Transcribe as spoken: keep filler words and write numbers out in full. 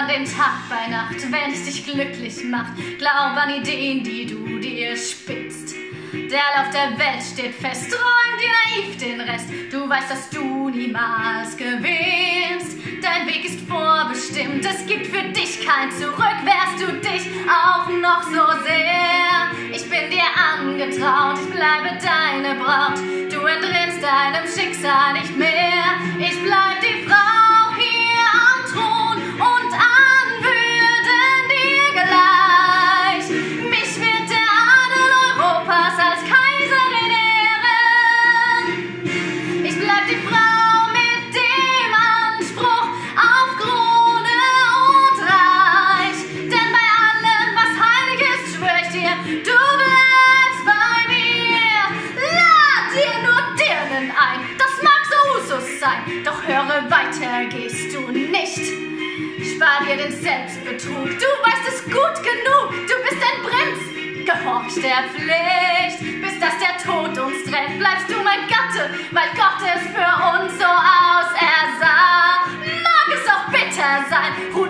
den Tag bei Nacht, wenn es dich glücklich macht. Glaub an Ideen, die du dir spinnst. Der Lauf der Welt steht fest, träum dir naiv den Rest. Du weißt, dass du niemals gewinnst. Dein Weg ist vorbestimmt, es gibt für dich kein Zurück. Wärst du dich auch noch so sehr, ich bin dir angetraut, ich bleibe deine Braut. Du entrinnst deinem Schicksal nicht mehr. Ich bleib die Frau hier am Thron und an Würden dir gleich. Mich wird der Adel Europas als Kaiserin ehren. Ich bleib die Frau mit dem Anspruch auf Krone und Reich. Denn bei allem, was heilig ist, schwör ich dir, du bleibst bei mir. Lad dir nur Dirnen ein, das mag so Usus sein, doch höre weiter, gehst du nicht. Spar dir den Selbstbetrug, du weißt es gut genug, du bist ein Prinz, gehorch der Pflicht. Bis dass der Tod uns trennt, bleibst du mein Gatte, weil Gott es für uns so ausersah. Mag es auch bitter sein,